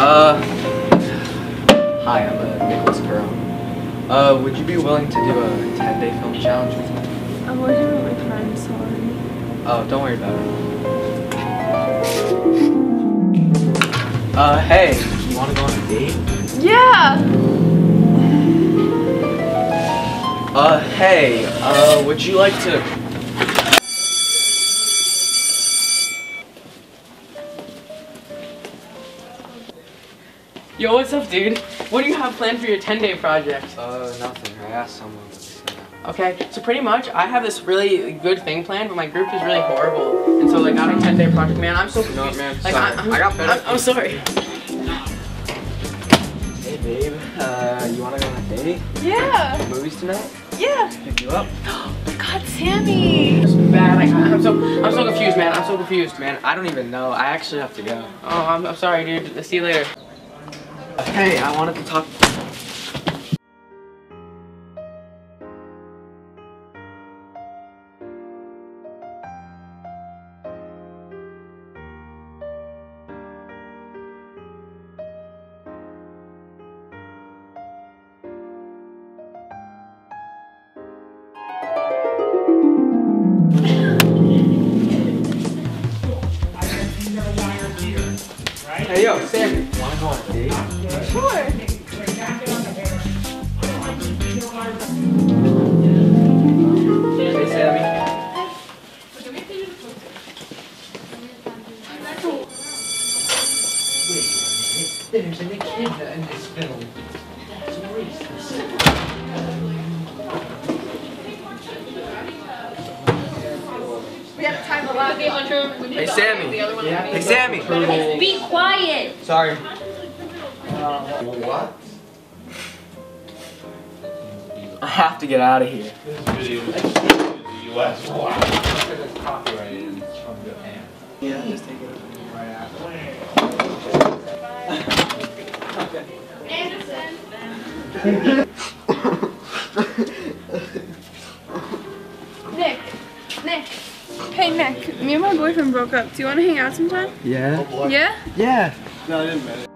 Hi, I'm Nicholas Carone. Would you be willing to do a 10-day film challenge with me? I'm working with my friends, sorry. Oh, don't worry about it. Hey, you want to go on a date? Yeah! Hey, would you like to... Yo, what's up, dude? What do you have planned for your 10-day project? Nothing. I asked someone. Okay, so pretty much, I have this really good thing planned, but my group is really horrible. And so, like, on a 10-day project, man, I'm so confused. No, man, like, sorry. I got better. I'm sorry. Hey, babe, you want to go on a date? Yeah! Movies tonight? Yeah! Pick you up? God, Sammy! It's bad. I'm so confused, man. I'm so confused. Man, I don't even know. I actually have to go. Oh, I'm sorry, dude. See you later. Hey, I wanted to talk. Hey, yo, Sammy, wanna go on a date? Sure! Hey, Sammy. There's an echidna in this film. It's racist. We have time to laugh. Hey, Sammy. Hey, Sammy. Be quiet! Sorry. What? I have to get out of here. This video is the US. Wow. It's copyrighted and it's from Japan. Yeah, just take it right after. Nick. Hey, Nick. Me and my boyfriend broke up. Do you want to hang out sometime? Yeah? Yeah? Yeah. No, I didn't mean it.